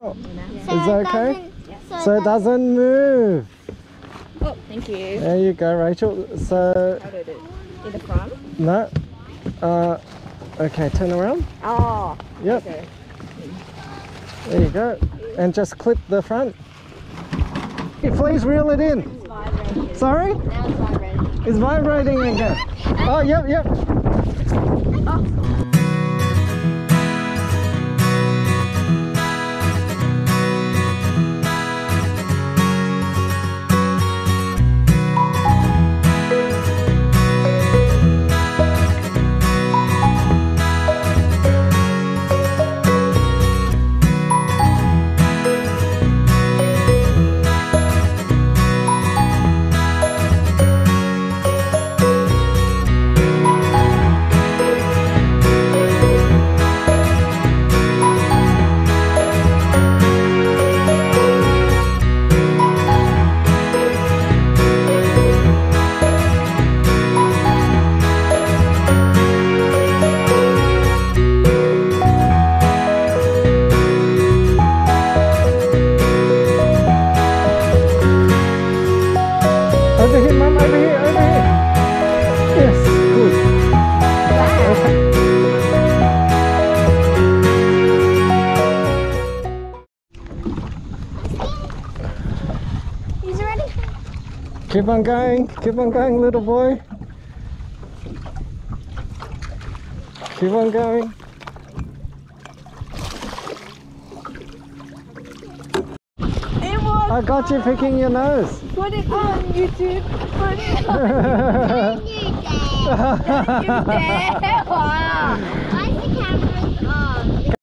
Is that okay? So it doesn't move. Oh, thank you. There you go, Rachel. So How do I do it? In the front? no. Okay, turn around. Oh. Yep. Okay. There you go. And just clip the front. Please reel it in. It's vibrating. Sorry? Now it's vibrating. It's vibrating again. Oh, yep. Oh. Over here, Mum, over here. Yes, good. Okay. He's ready. Keep on going, little boy. Keep on going. I got you picking your nose. Put it on YouTube. Put it on YouTube. Wow.